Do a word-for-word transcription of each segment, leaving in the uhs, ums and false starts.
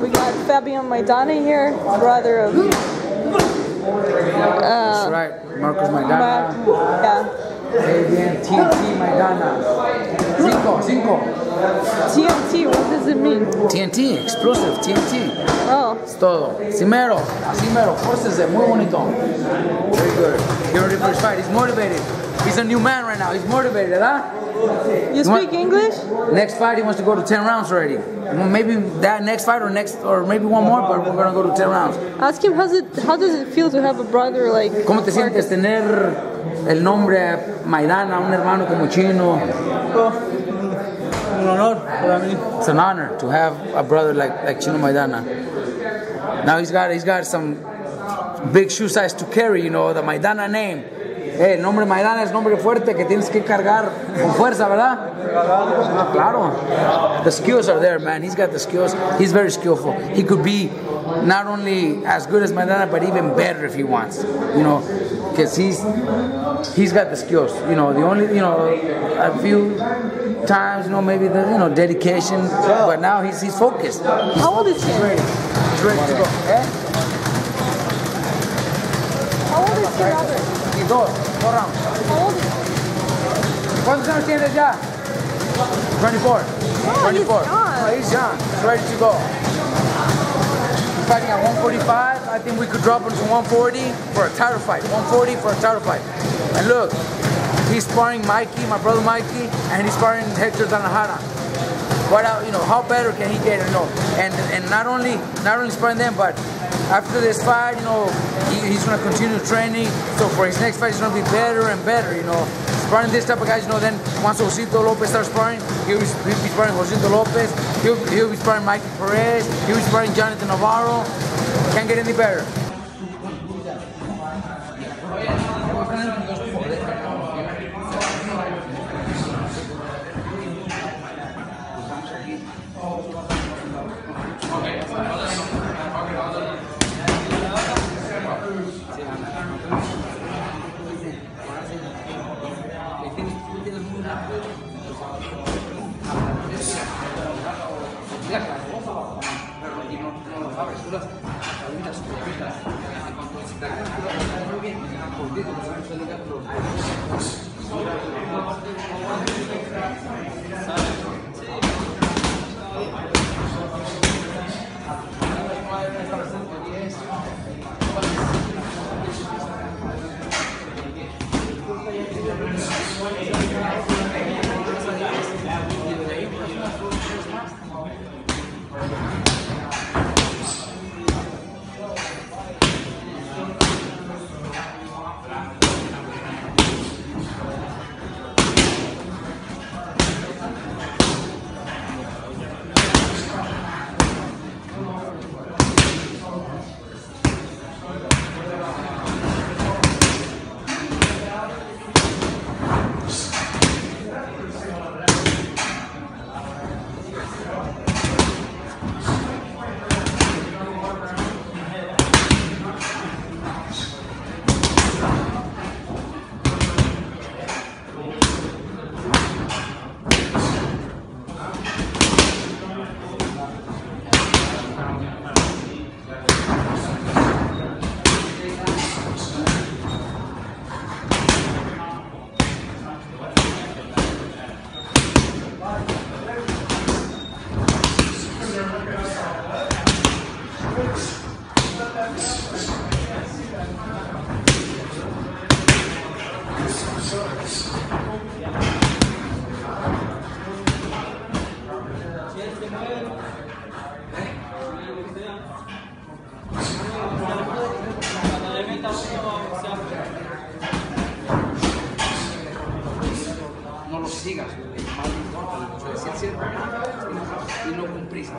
We got Fabian Maidana here, brother of. Uh, That's right, Marcos Maidana. Ma- yeah. Fabian T N T Maidana. Cinco, cinco. T N T, what does it mean? T N T, explosive, T N T. Oh. Es todo. Cimero, Cimero, fórcese, muy bonito. Very good. Get ready for his fight. He's motivated. He's a new man right now. He's motivated, ¿verdad? You speak English? Next fight, he wants to go to ten rounds already. Well, maybe that next fight or next, or maybe one more, but we're gonna go to ten rounds. Ask him, how's it, how does it feel to have a brother like... ¿Cómo te sientes tener el nombre Maidana, un hermano como Chino? Un honor para mí. It's an honor to have a brother like, like Chino Maidana. Now he's got he's got some big shoe size to carry, you know, the Maidana name. Hey, el nombre Maidana es nombre fuerte que tienes que cargar con fuerza, ¿verdad? Ah, claro. The skills are there, man. He's got the skills. He's very skillful. He could be not only as good as Maidana, but even better if he wants. You know, because he's he's got the skills. You know, the only you know a few times, you know, maybe the you know dedication, but now he's he's focused. How old is he? He's ready. He's ready to go. Eh? How old is he, Robert? Y dos, dos rounds. How old is he? ¿Cuántos años tienes ya? twenty-four. Oh, twenty-four. he's young. Oh, he's young. He's ready to go. He's fighting at one forty-five. I think we could drop him to one forty for a title fight. one forty for a title fight. And look, he's sparring Mikey, my brother Mikey, and he's sparring Hector Danajara. What out, you know, how better can he get? You know, and and not only not only sparring them, but after this fight, you know, he, he's gonna continue training. So for his next fight, he's gonna be better and better. You know, sparring this type of guys. You know, then once Josito Lopez starts sparring, he'll be, he'll be sparring Josito Lopez. He'll he'll be sparring Mikey Perez. He'll be sparring Jonathan Navarro. Can't get any better. No lo sigas, más no importa, decir cierto y no con prisa.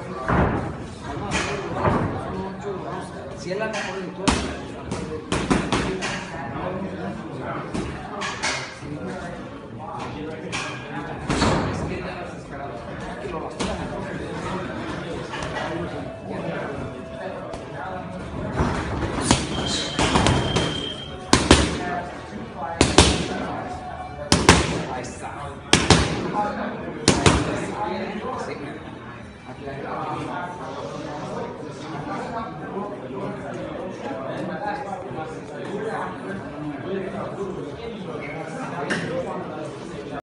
Si él anda por el entorno, Robert.